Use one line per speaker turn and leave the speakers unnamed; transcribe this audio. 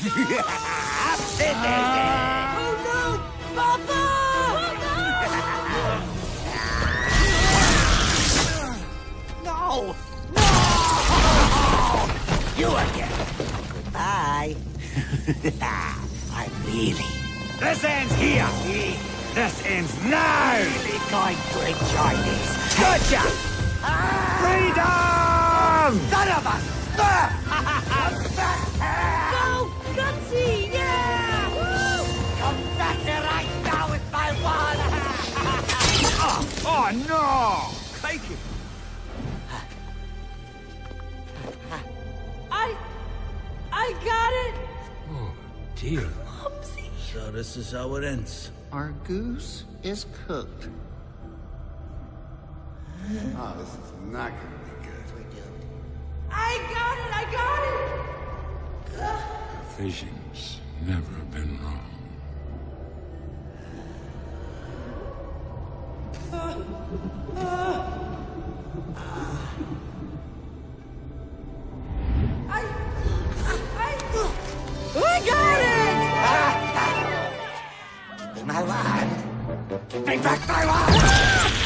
Oh no! Papa! No! No! You again! Goodbye. I'm really...
This ends here! This ends now!
really going to enjoy this.
Gotcha! Freedom!
Son of a... Come back here!
Go! Gutsy! Yeah! Woo!
Come back here right now with my wand!
Oh no! Crikey!
I got it!
Oh dear.
Mumsy!
So this is how it ends.
Our goose is cooked.
Oh, this is not gonna be good.
We're doomed.
I got it!
Vision's never been wrong.
I got it!
My wand! Give me back my wand!